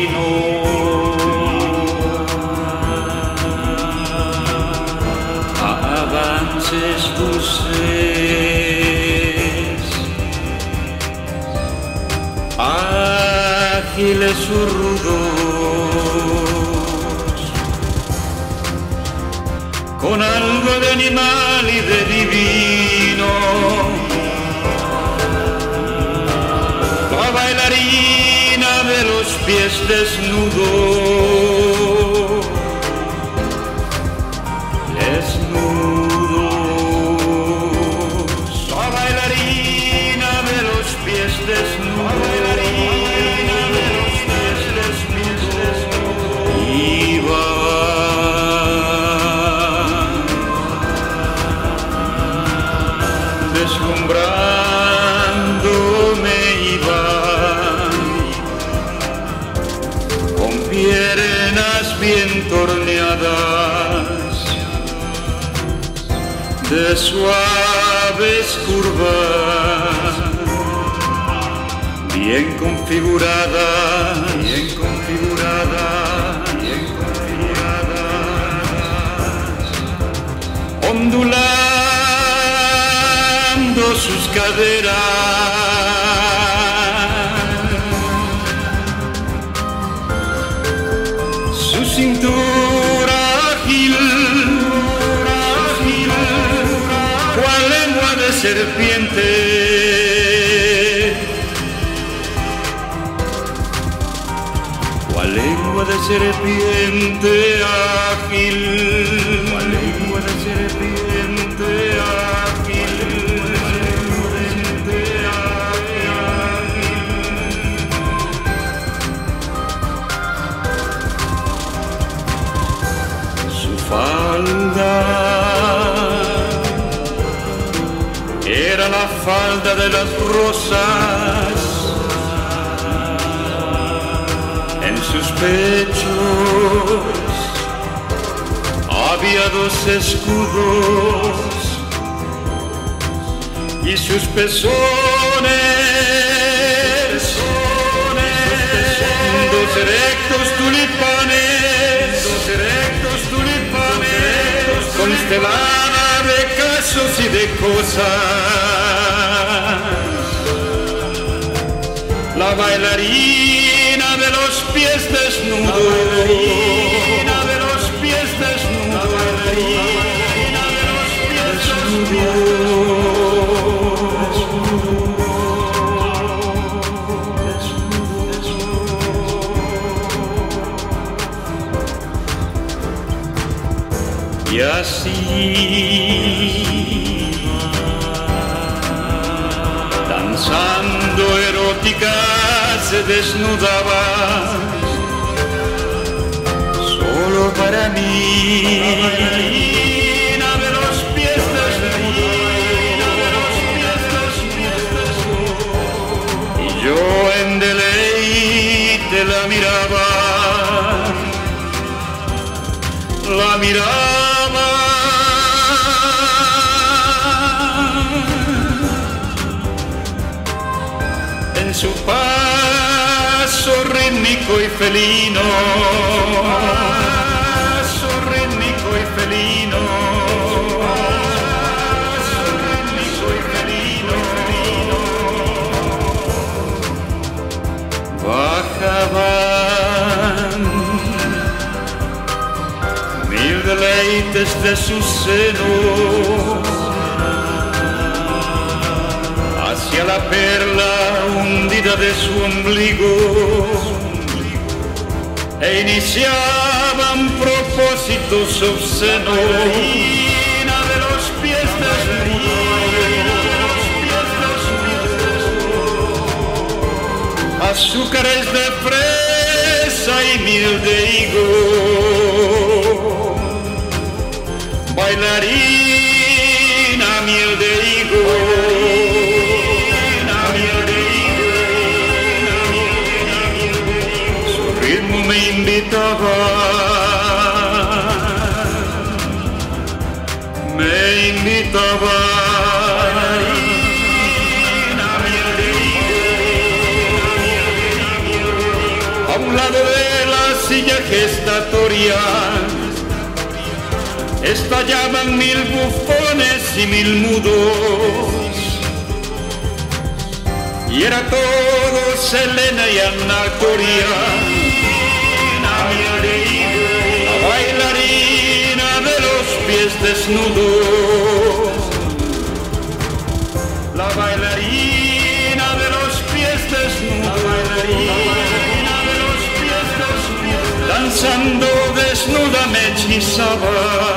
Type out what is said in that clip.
divino. Avances dulces, ágiles o rudos, con algo de animal y de divino. La bailarina de los pies desnudos, desnudos. La bailarina de los pies desnudos, la bailarina de los pies desnudos. Iba deslumbrándome, iba con piernas bien torneadas, de suaves curvas, bien configuradas, bien configuradas, bien configuradas, ondulando sus caderas, su cintura ágil, cual lengua de serpiente, cual lengua de serpiente ágil, cual lengua de serpiente ágil, su falda era la falda de las rosas, en sus pechos había dos escudos y sus pezones, dos erectos tulipanes, constelada de casos y de cosas. La bailarina de los pies desnudos, la bailarina de los pies desnudos, la bailarina de los pies desnudos. Y así, danzando erótica, se desnudaba solo para mí. La bailarina de los pies desnudos, y yo en deleite la miraba, la miraba. En su paso rítmico y felino, paso rítmico y felino, paso rítmico y felino, bajaban mil deleites de su seno hacia la perla hundida de su ombligo, e iniciaban propósitos obscenos. La bailarina de los pies desnudos, azúcares de fresa y miel de higo, bailarina miel de higo. Me invitaba, me invitaba a un lado de la silla gestatoria estallaban 1000 bufones y 1000 mudos, y era todo Selena y Anatolia, la bailarina de los pies desnudos, la bailarina de los pies desnudos, bailarina de los pies desnudos, danzando desnuda me hechizaba.